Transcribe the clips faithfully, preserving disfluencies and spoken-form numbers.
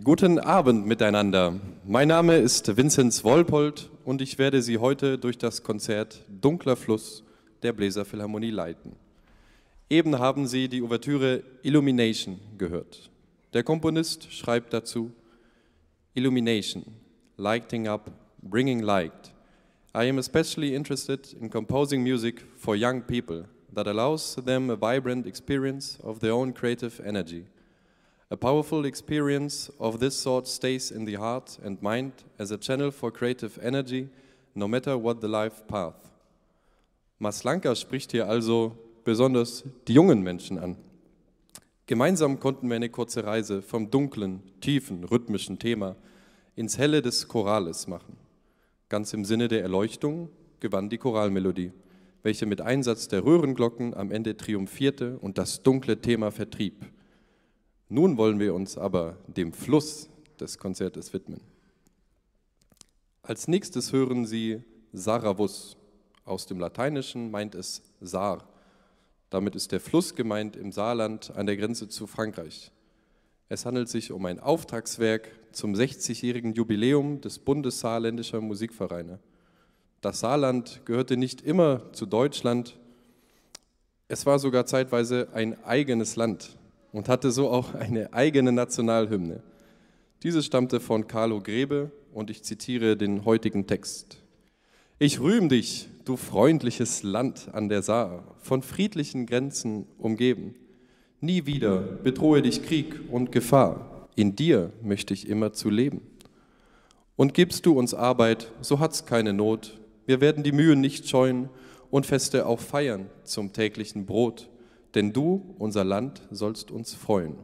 Guten Abend miteinander. Mein Name ist Vinzenz Wolpold und ich werde Sie heute durch das Konzert Dunkler Fluss der Bläserphilharmonie leiten. Eben haben Sie die Ouvertüre Illumination gehört. Der Komponist schreibt dazu: Illumination, lighting up, bringing light. I am especially interested in composing music for young people that allows them a vibrant experience of their own creative energy. A powerful experience of this sort stays in the heart and mind as a channel for creative energy, no matter what the life path. Maslanka spricht hier also besonders die jungen Menschen an. Gemeinsam konnten wir eine kurze Reise vom dunklen, tiefen, rhythmischen Thema ins Helle des Chorales machen. Ganz im Sinne der Erleuchtung gewann die Choralmelodie, welche mit Einsatz der Röhrenglocken am Ende triumphierte und das dunkle Thema vertrieb. Nun wollen wir uns aber dem Fluss des Konzertes widmen. Als nächstes hören Sie Saravus. Aus dem Lateinischen meint es Saar. Damit ist der Fluss gemeint im Saarland an der Grenze zu Frankreich. Es handelt sich um ein Auftragswerk zum sechzigjährigen Jubiläum des Bundes saarländischer Musikvereine. Das Saarland gehörte nicht immer zu Deutschland, es war sogar zeitweise ein eigenes Land und hatte so auch eine eigene Nationalhymne. Diese stammte von Carlo Grebe und ich zitiere den heutigen Text. Ich rühm dich, du freundliches Land an der Saar, von friedlichen Grenzen umgeben. Nie wieder bedrohe dich Krieg und Gefahr, in dir möchte ich immer zu leben. Und gibst du uns Arbeit, so hat's keine Not, wir werden die Mühen nicht scheuen und Feste auch feiern zum täglichen Brot, denn du, unser Land, sollst uns freuen.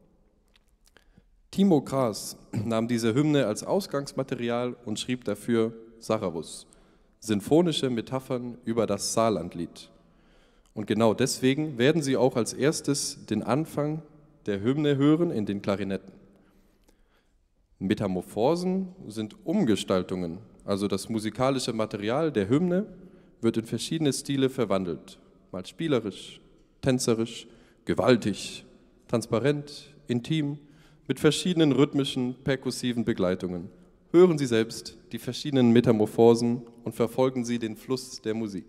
Timo Kraas nahm diese Hymne als Ausgangsmaterial und schrieb dafür Saravus, sinfonische Metaphern über das Saarlandlied. Und genau deswegen werden Sie auch als erstes den Anfang der Hymne hören in den Klarinetten. Metamorphosen sind Umgestaltungen, also das musikalische Material der Hymne wird in verschiedene Stile verwandelt, mal spielerisch, tänzerisch, gewaltig, transparent, intim, mit verschiedenen rhythmischen, perkussiven Begleitungen. Hören Sie selbst die verschiedenen Metamorphosen und verfolgen Sie den Fluss der Musik.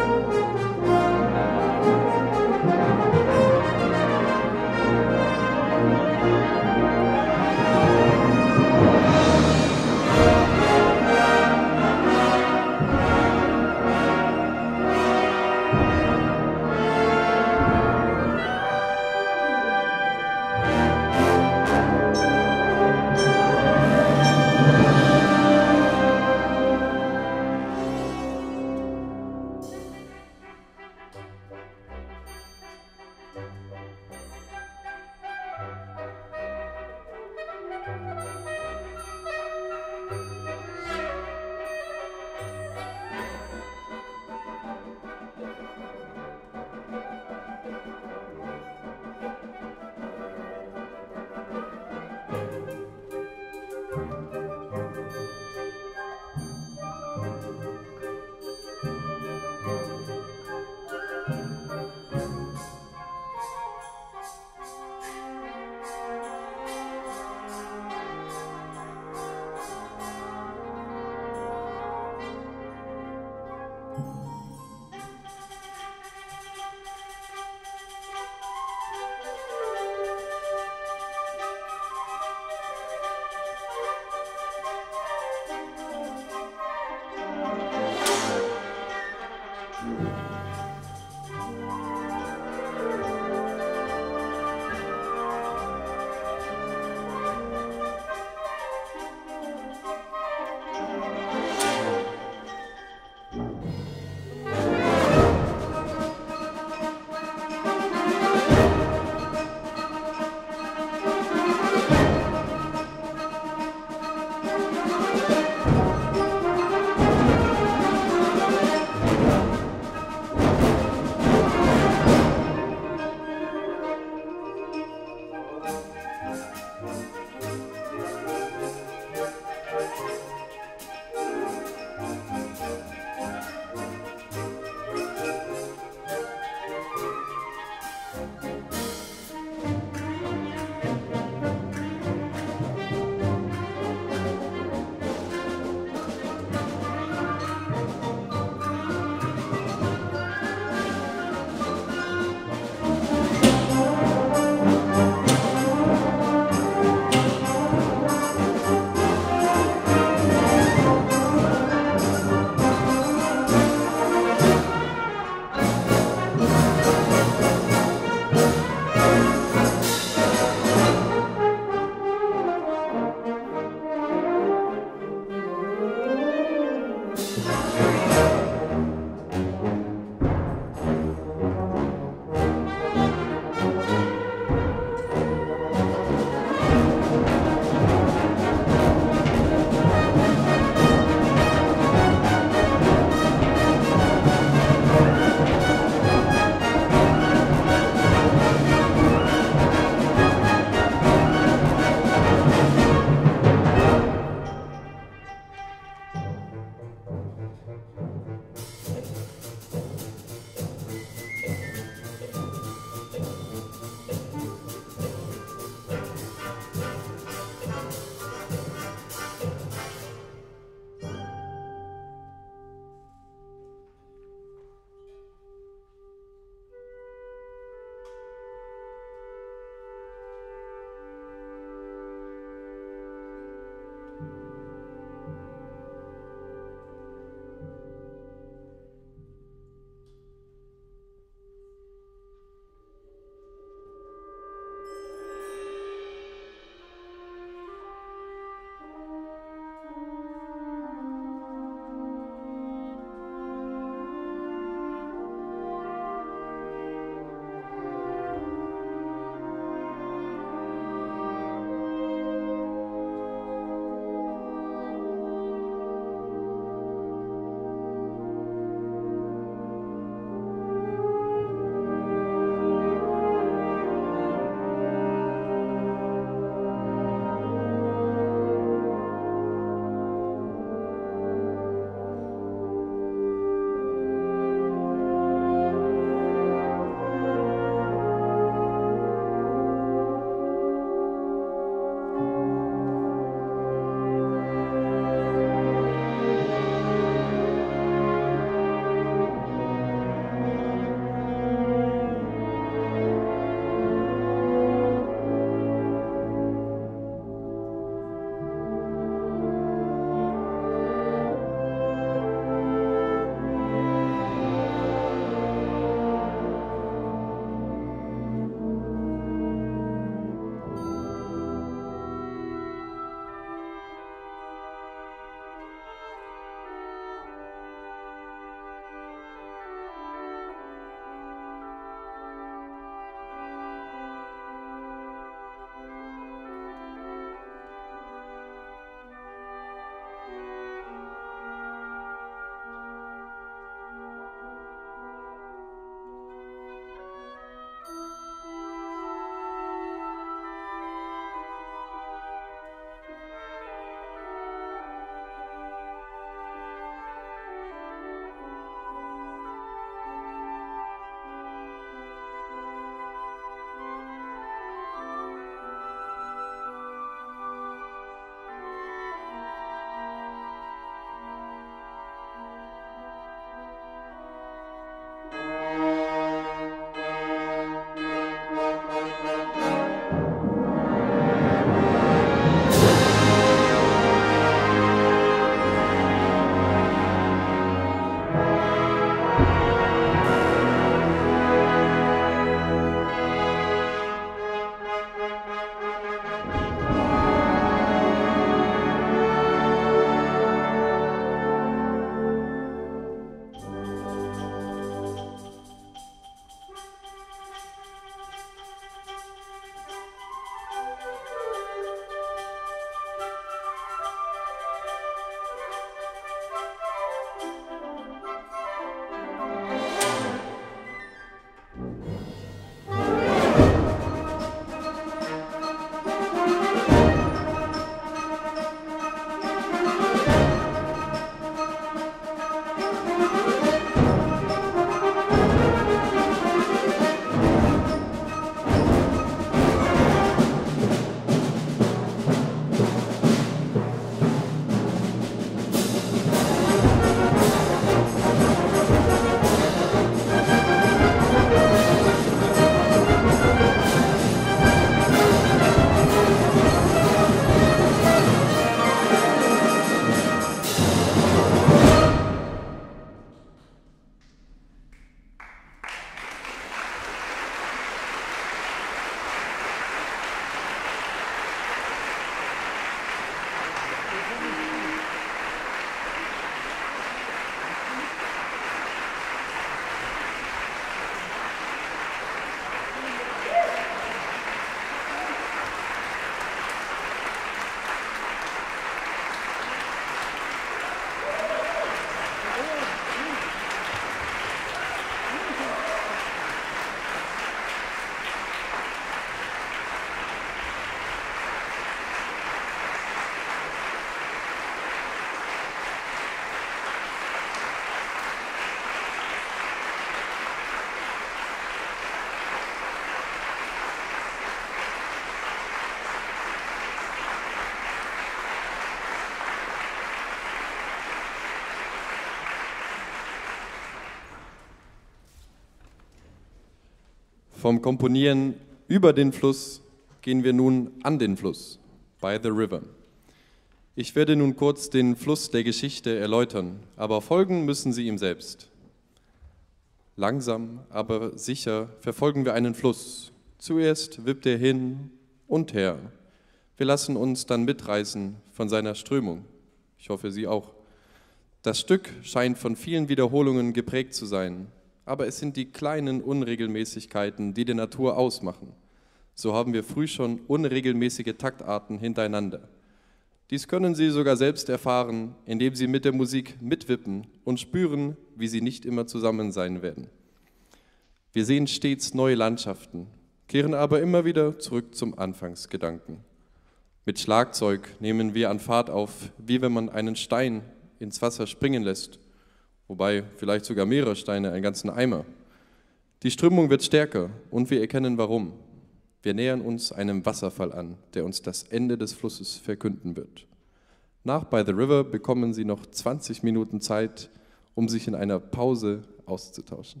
Vom Komponieren über den Fluss gehen wir nun an den Fluss, by the river. Ich werde nun kurz den Fluss der Geschichte erläutern, aber folgen müssen Sie ihm selbst. Langsam, aber sicher verfolgen wir einen Fluss. Zuerst wippt er hin und her. Wir lassen uns dann mitreißen von seiner Strömung. Ich hoffe, Sie auch. Das Stück scheint von vielen Wiederholungen geprägt zu sein, aber es sind die kleinen Unregelmäßigkeiten, die die Natur ausmachen. So haben wir früh schon unregelmäßige Taktarten hintereinander. Dies können Sie sogar selbst erfahren, indem Sie mit der Musik mitwippen und spüren, wie Sie nicht immer zusammen sein werden. Wir sehen stets neue Landschaften, kehren aber immer wieder zurück zum Anfangsgedanken. Mit Schlagzeug nehmen wir an Fahrt auf, wie wenn man einen Stein ins Wasser springen lässt, wobei vielleicht sogar mehrere Steine, einen ganzen Eimer. Die Strömung wird stärker und wir erkennen warum. Wir nähern uns einem Wasserfall an, der uns das Ende des Flusses verkünden wird. Nach By the River bekommen Sie noch zwanzig Minuten Zeit, um sich in einer Pause auszutauschen.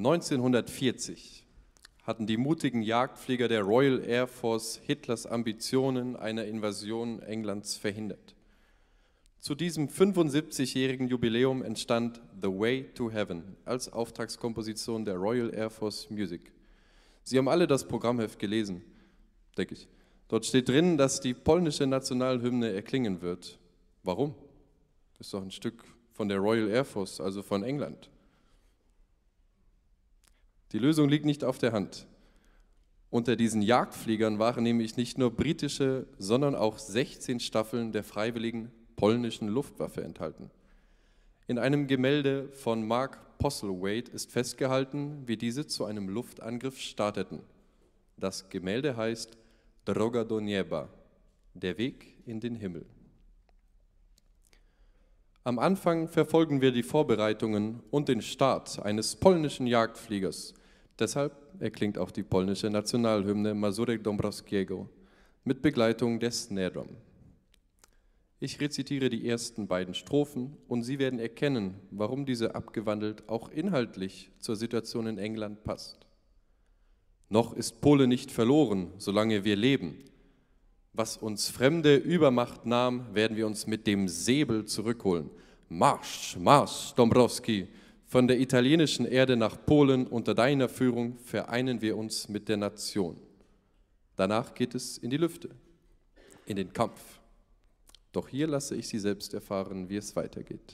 neunzehnhundertvierzig hatten die mutigen Jagdflieger der Royal Air Force Hitlers Ambitionen einer Invasion Englands verhindert. Zu diesem fünfundsiebzigjährigen Jubiläum entstand The Way to Heaven als Auftragskomposition der Royal Air Force Music. Sie haben alle das Programmheft gelesen, denke ich. Dort steht drin, dass die polnische Nationalhymne erklingen wird. Warum? Das ist doch ein Stück von der Royal Air Force, also von England. Die Lösung liegt nicht auf der Hand. Unter diesen Jagdfliegern waren nämlich nicht nur britische, sondern auch sechzehn Staffeln der freiwilligen polnischen Luftwaffe enthalten. In einem Gemälde von Mark Postlethwaite ist festgehalten, wie diese zu einem Luftangriff starteten. Das Gemälde heißt Droga do nieba, der Weg in den Himmel. Am Anfang verfolgen wir die Vorbereitungen und den Start eines polnischen Jagdfliegers. Deshalb erklingt auch die polnische Nationalhymne Mazurek Dąbrowskiego mit Begleitung der Snare Drum. Ich rezitiere die ersten beiden Strophen und Sie werden erkennen, warum diese abgewandelt auch inhaltlich zur Situation in England passt. Noch ist Polen nicht verloren, solange wir leben. Was uns fremde Übermacht nahm, werden wir uns mit dem Säbel zurückholen. Marsch, Marsch, Dąbrowski, von der italienischen Erde nach Polen unter deiner Führung vereinen wir uns mit der Nation. Danach geht es in die Lüfte, in den Kampf. Doch hier lasse ich Sie selbst erfahren, wie es weitergeht.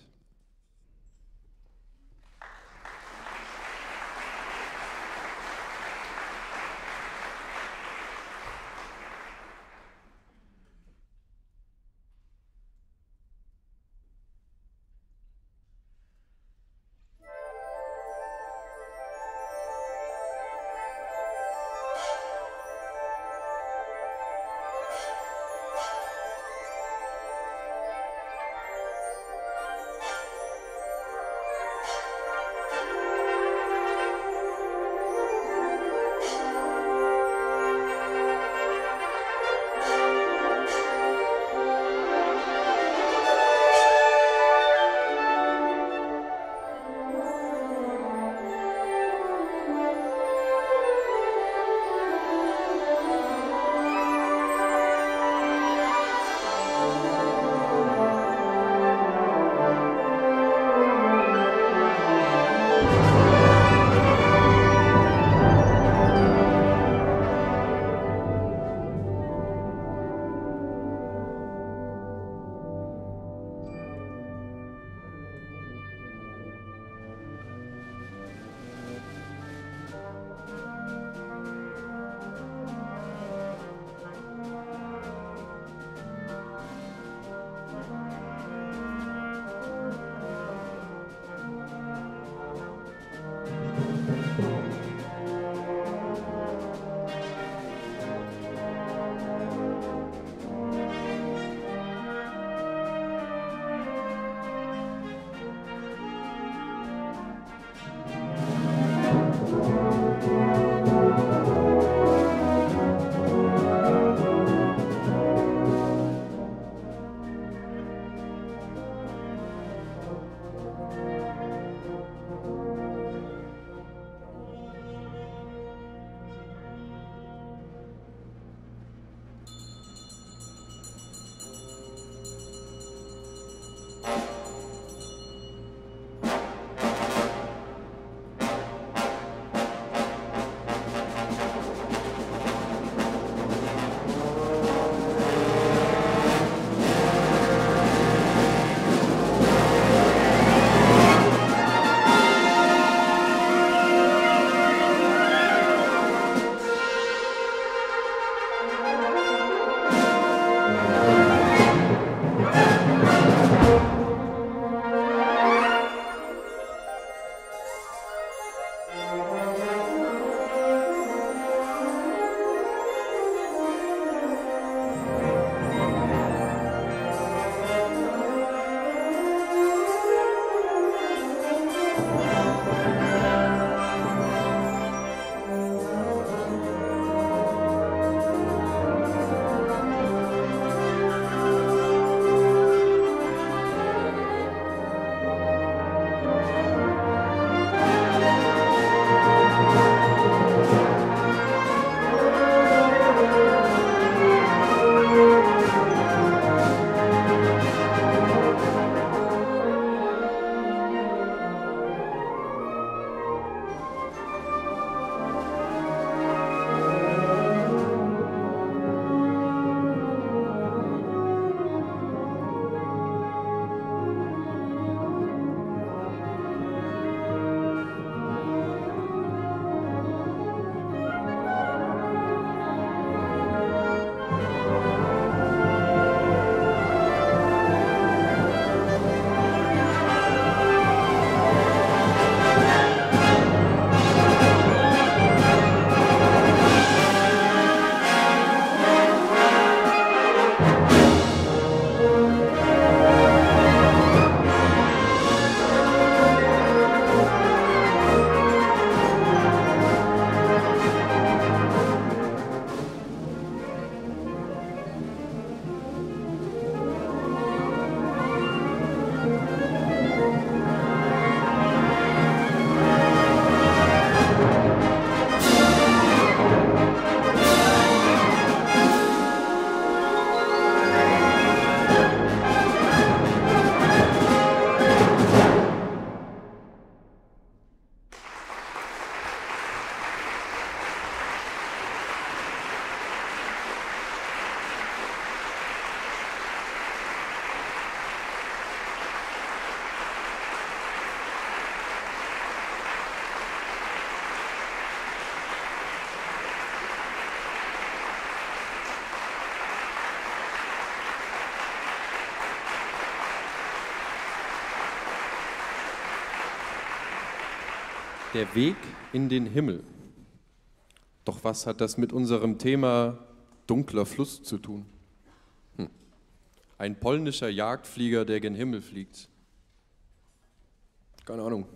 Der Weg in den Himmel. Doch was hat das mit unserem Thema dunkler Fluss zu tun? Hm. Ein polnischer Jagdflieger, der gen Himmel fliegt. Keine Ahnung.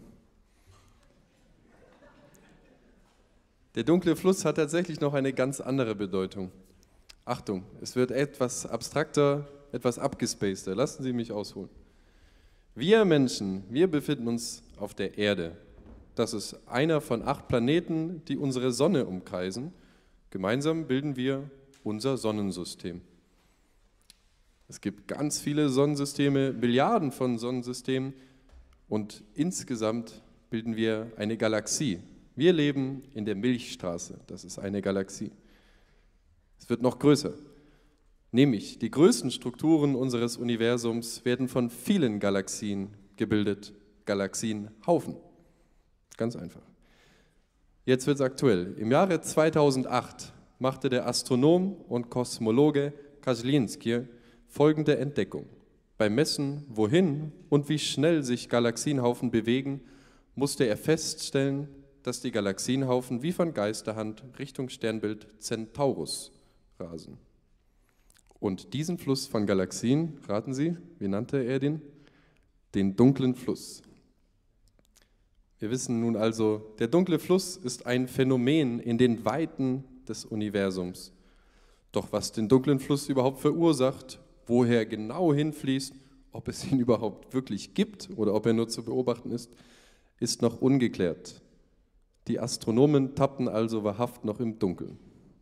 Der dunkle Fluss hat tatsächlich noch eine ganz andere Bedeutung. Achtung, es wird etwas abstrakter, etwas abgespaceder. Lassen Sie mich ausholen. Wir Menschen, wir befinden uns auf der Erde. Das ist einer von acht Planeten, die unsere Sonne umkreisen. Gemeinsam bilden wir unser Sonnensystem. Es gibt ganz viele Sonnensysteme, Milliarden von Sonnensystemen und insgesamt bilden wir eine Galaxie. Wir leben in der Milchstraße, das ist eine Galaxie. Es wird noch größer. Nämlich die größten Strukturen unseres Universums werden von vielen Galaxien gebildet, Galaxienhaufen. Ganz einfach. Jetzt wird es aktuell. Im Jahre zweitausendacht machte der Astronom und Kosmologe Kozlinski folgende Entdeckung. Beim Messen, wohin und wie schnell sich Galaxienhaufen bewegen, musste er feststellen, dass die Galaxienhaufen wie von Geisterhand Richtung Sternbild Centaurus rasen. Und diesen Fluss von Galaxien, raten Sie, wie nannte er den? Den dunklen Fluss. Wir wissen nun also, der dunkle Fluss ist ein Phänomen in den Weiten des Universums. Doch was den dunklen Fluss überhaupt verursacht, woher er genau hinfließt, ob es ihn überhaupt wirklich gibt oder ob er nur zu beobachten ist, ist noch ungeklärt. Die Astronomen tappten also wahrhaft noch im Dunkeln.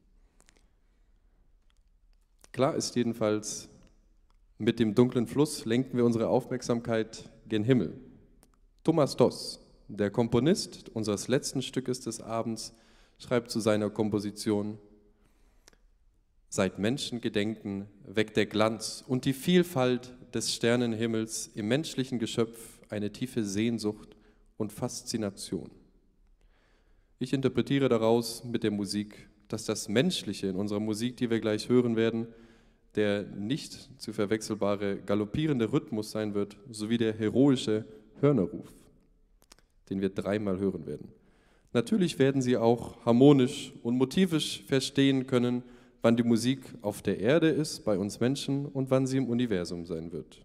Klar ist jedenfalls, mit dem dunklen Fluss lenken wir unsere Aufmerksamkeit gen Himmel. Thomas Doss, der Komponist unseres letzten Stückes des Abends, schreibt zu seiner Komposition: Seit Menschengedenken weckt der Glanz und die Vielfalt des Sternenhimmels im menschlichen Geschöpf eine tiefe Sehnsucht und Faszination. Ich interpretiere daraus mit der Musik, dass das Menschliche in unserer Musik, die wir gleich hören werden, der nicht zu verwechselbare galoppierende Rhythmus sein wird, sowie der heroische Hörnerruf, den wir dreimal hören werden. Natürlich werden Sie auch harmonisch und motivisch verstehen können, wann die Musik auf der Erde ist, bei uns Menschen, und wann sie im Universum sein wird.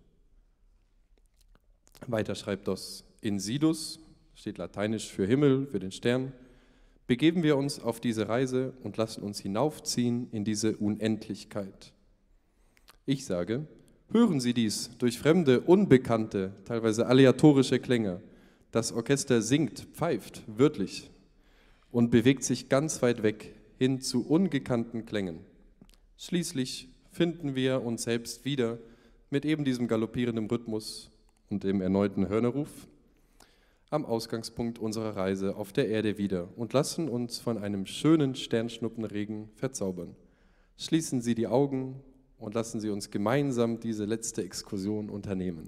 Weiter schreibt Doss: In Sidus, steht lateinisch für Himmel, für den Stern, begeben wir uns auf diese Reise und lassen uns hinaufziehen in diese Unendlichkeit. Ich sage, hören Sie dies durch fremde, unbekannte, teilweise aleatorische Klänge. Das Orchester singt, pfeift, wörtlich und bewegt sich ganz weit weg hin zu ungekannten Klängen. Schließlich finden wir uns selbst wieder mit eben diesem galoppierenden Rhythmus und dem erneuten Hörnerruf am Ausgangspunkt unserer Reise auf der Erde wieder und lassen uns von einem schönen Sternschnuppenregen verzaubern. Schließen Sie die Augen und lassen Sie uns gemeinsam diese letzte Exkursion unternehmen.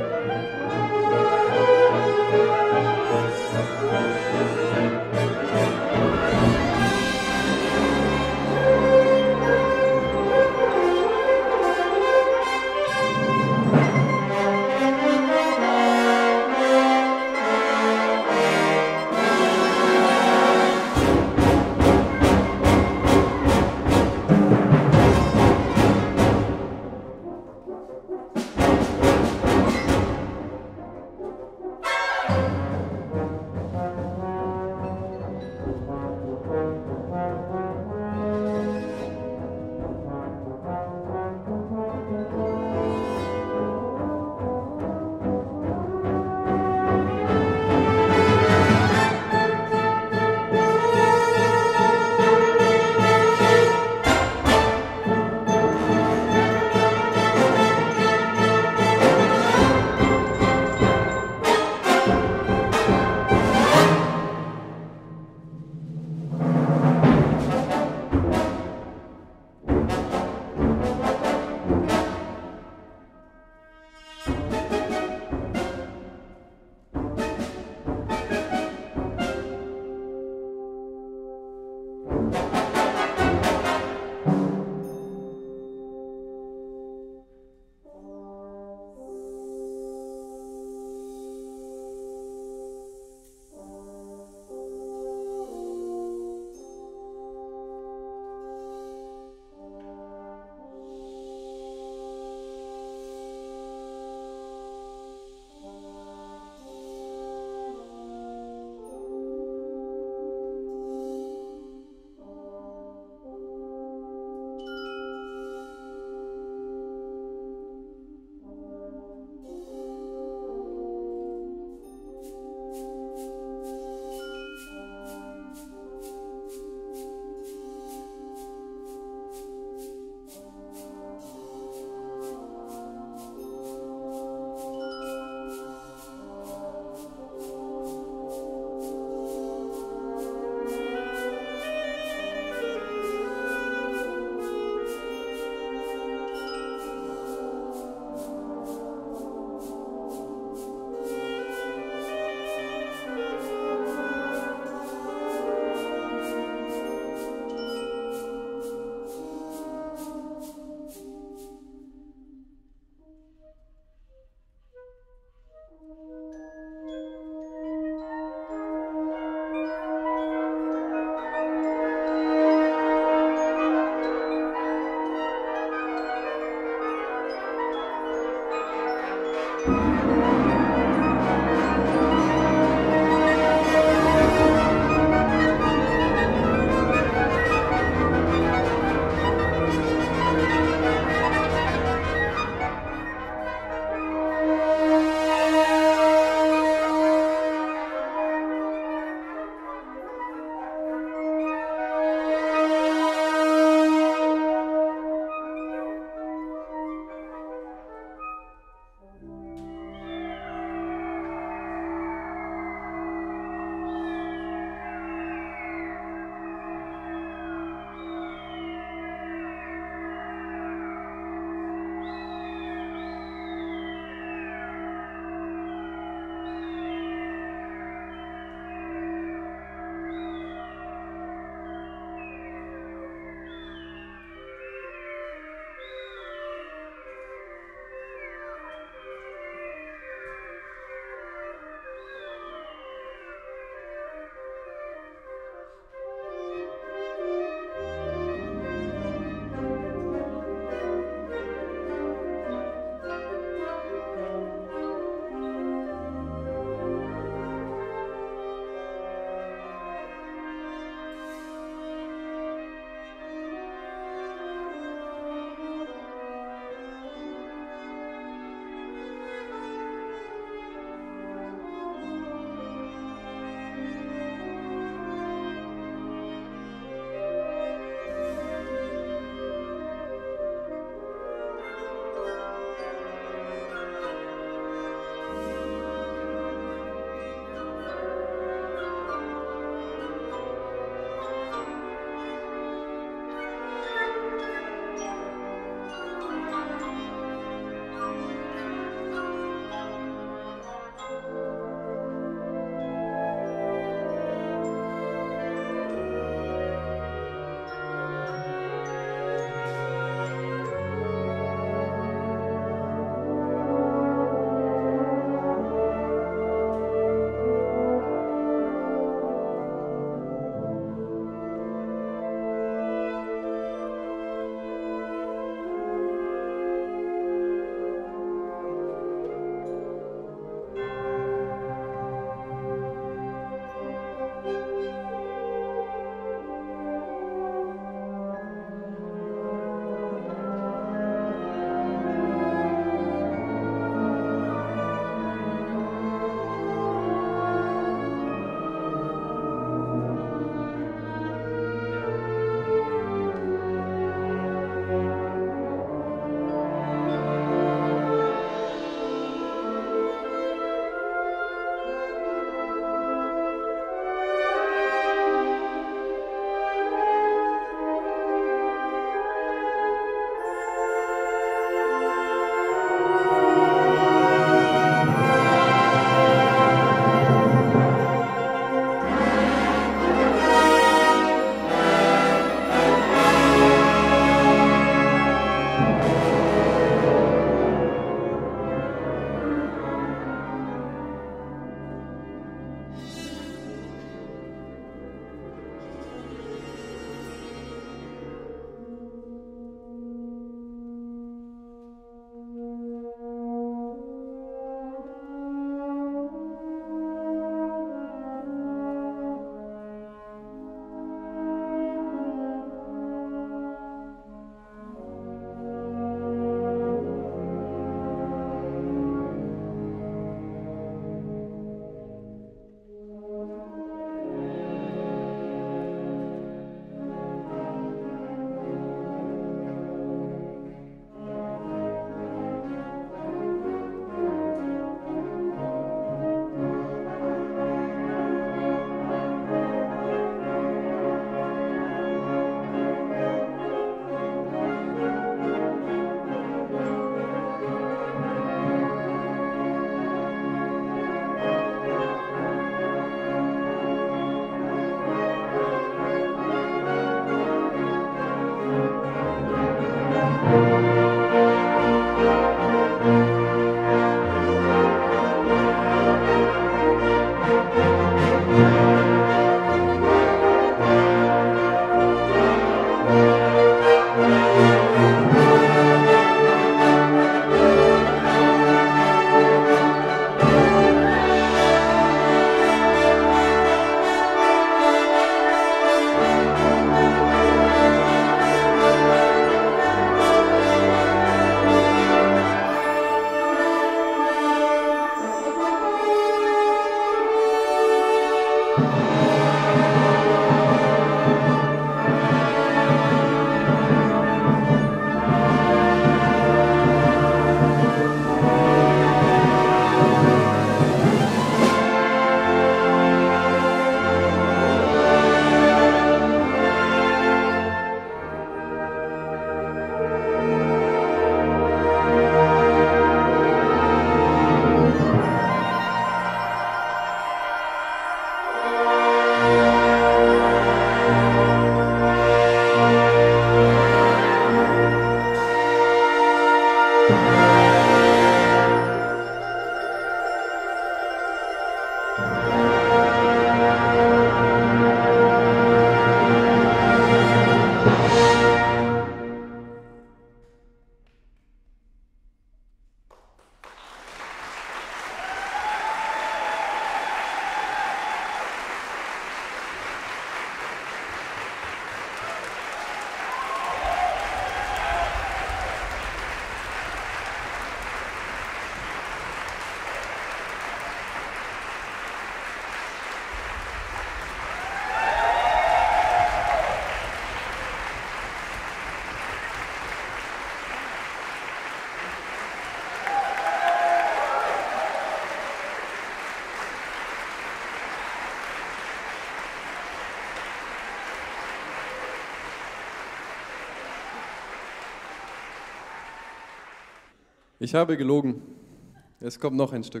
Ich habe gelogen. Es kommt noch ein Stück.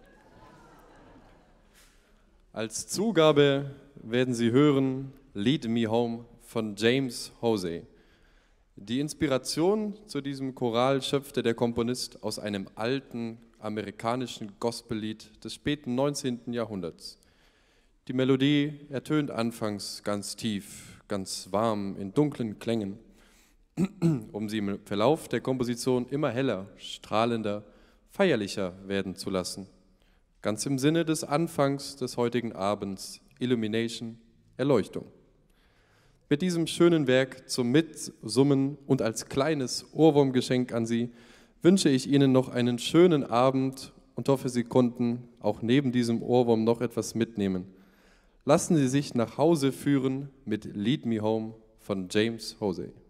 Als Zugabe werden Sie hören Lead Me Home von James Hosey. Die Inspiration zu diesem Choral schöpfte der Komponist aus einem alten amerikanischen Gospellied des späten neunzehnten Jahrhunderts. Die Melodie ertönt anfangs ganz tief, ganz warm in dunklen Klängen, um sie im Verlauf der Komposition immer heller, strahlender, feierlicher werden zu lassen. Ganz im Sinne des Anfangs des heutigen Abends, Illumination, Erleuchtung. Mit diesem schönen Werk zum Mitsummen und als kleines Ohrwurmgeschenk an Sie wünsche ich Ihnen noch einen schönen Abend und hoffe, Sie konnten auch neben diesem Ohrwurm noch etwas mitnehmen. Lassen Sie sich nach Hause führen mit Lead Me Home von James Hosey.